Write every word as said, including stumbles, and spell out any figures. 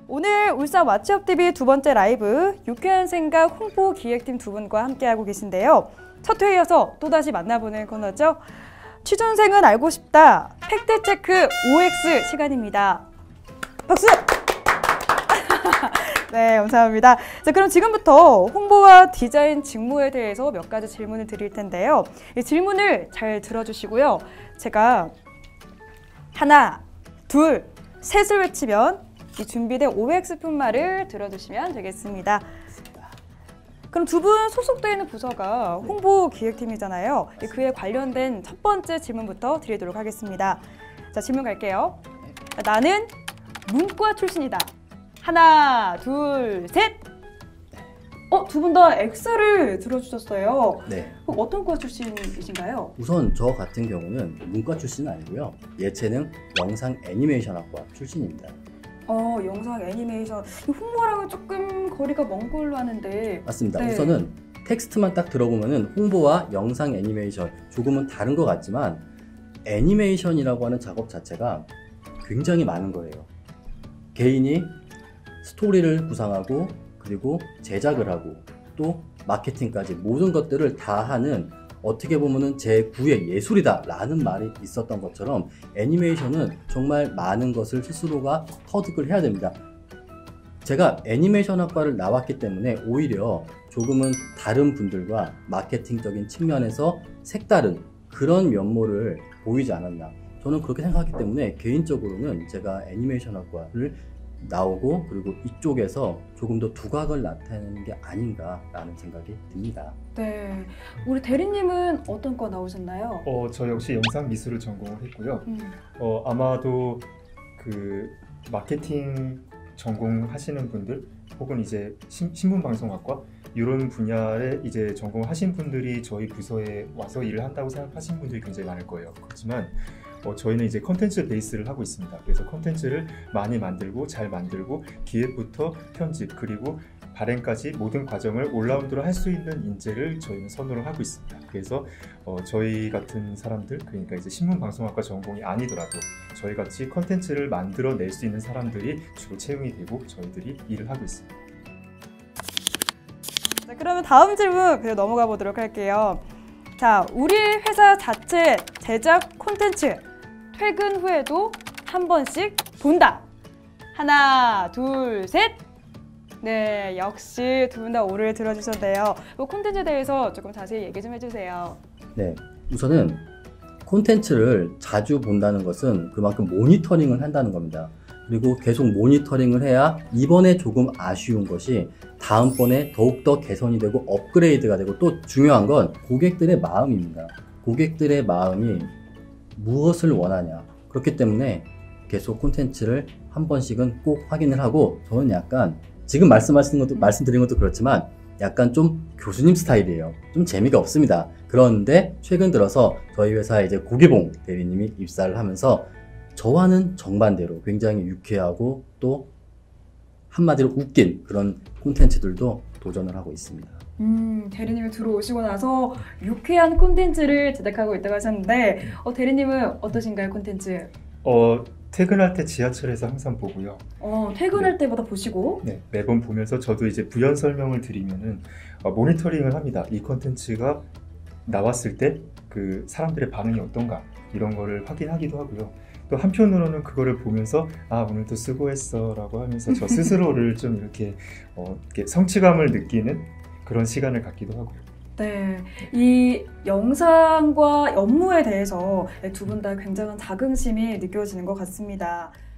오늘 울산 왓츠업티비 두 번째 라이브 유쾌한 생각 홍보 기획팀 두 분과 함께하고 계신데요. 첫 회이어서 또다시 만나보는 코너죠. 취준생은 알고 싶다 팩트체크 오엑스 시간입니다. 박수! 네, 감사합니다. 자, 그럼 지금부터 홍보와 디자인 직무에 대해서 몇 가지 질문을 드릴 텐데요. 이 질문을 잘 들어주시고요. 제가 하나, 둘, 셋을 외치면 이 준비된 오엑스 분말을 들어주시면 되겠습니다. 그럼 두 분 소속되어 있는 부서가 홍보 기획팀이잖아요. 그에 관련된 첫 번째 질문부터 드리도록 하겠습니다. 자, 질문 갈게요. 나는 문과 출신이다. 하나, 둘, 셋! 어, 두 분 다 X를 들어주셨어요. 네. 그럼 어떤 과 출신이신가요? 우선 저 같은 경우는 문과 출신은 아니고요. 예체능 영상 애니메이션학과 출신입니다. 어, 영상 애니메이션. 홍보랑은 조금 거리가 먼 걸로 아는데. 맞습니다. 네. 우선은 텍스트만 딱 들어보면은 홍보와 영상 애니메이션 조금은 다른 것 같지만 애니메이션이라고 하는 작업 자체가 굉장히 많은 거예요. 개인이 스토리를 구상하고 그리고 제작을 하고 또 마케팅까지 모든 것들을 다 하는 어떻게 보면은 제구의 예술이다 라는 말이 있었던 것처럼 애니메이션은 정말 많은 것을 스스로가 터득을 해야 됩니다. 제가 애니메이션 학과를 나왔기 때문에 오히려 조금은 다른 분들과 마케팅적인 측면에서 색다른 그런 면모를 보이지 않았나, 저는 그렇게 생각하기 때문에 개인적으로는 제가 애니메이션 학과를 나오고 그리고 이쪽에서 조금 더 두각을 나타내는 게 아닌가라는 생각이 듭니다. 네, 우리 대리님은 어떤 과 나오셨나요? 어, 저 역시 영상 미술을 전공을 했고요. 음. 어, 아마도 그 마케팅 전공하시는 분들 혹은 이제 신, 신문방송학과 이런 분야에 이제 전공하신 분들이 저희 부서에 와서 일을 한다고 생각하시는 분들이 굉장히 많을 거예요. 그렇지만 어, 저희는 이제 컨텐츠 베이스를 하고 있습니다. 그래서 컨텐츠를 많이 만들고 잘 만들고 기획부터 편집 그리고 발행까지 모든 과정을 올라운드로 할 수 있는 인재를 저희는 선호를 하고 있습니다. 그래서 어, 저희 같은 사람들, 그러니까 이제 신문방송학과 전공이 아니더라도 저희 같이 컨텐츠를 만들어낼 수 있는 사람들이 주로 채용이 되고 저희들이 일을 하고 있습니다. 자, 그러면 다음 질문 그냥 넘어가 보도록 할게요. 자, 우리 회사 자체 제작 콘텐츠 퇴근 후에도 한 번씩 본다. 하나, 둘, 셋. 네, 역시 두 분 다 오를 들어주셨네요. 뭐 콘텐츠에 대해서 조금 자세히 얘기 좀 해주세요. 네, 우선은 콘텐츠를 자주 본다는 것은 그만큼 모니터링을 한다는 겁니다. 그리고 계속 모니터링을 해야 이번에 조금 아쉬운 것이 다음번에 더욱더 개선이 되고 업그레이드가 되고, 또 중요한 건 고객들의 마음입니다. 고객들의 마음이 무엇을 원하냐. 그렇기 때문에 계속 콘텐츠를 한 번씩은 꼭 확인을 하고, 저는 약간 지금 말씀하시는 것도 말씀드린 것도 그렇지만 약간 좀 교수님 스타일이에요. 좀 재미가 없습니다. 그런데 최근 들어서 저희 회사에 이제 고기봉 대리님이 입사를 하면서 저와는 정반대로 굉장히 유쾌하고 또 한마디로 웃긴 그런 콘텐츠들도 도전을 하고 있습니다. 음, 대리님이 들어오시고 나서 유쾌한 콘텐츠를 제작하고 있다고 하셨는데 어, 대리님은 어떠신가요, 콘텐츠? 어, 퇴근할 때 지하철에서 항상 보고요. 어, 퇴근할 네. 때마다 보시고? 네, 매번 보면서 저도 이제 부연 설명을 드리면은 어, 모니터링을 합니다. 이 콘텐츠가 나왔을 때 그 사람들의 반응이 어떤가 이런 거를 확인하기도 하고요. 또 한편으로는 그거를 보면서 아, 오늘도 수고했어 라고 하면서 저 스스로를 좀 이렇게, 어, 이렇게 성취감을 느끼는 그런 시간을 갖기도 하고요. 네, 이 영상과 업무에 대해서 두 분 다 굉장한 자긍심이 느껴지는 것 같습니다.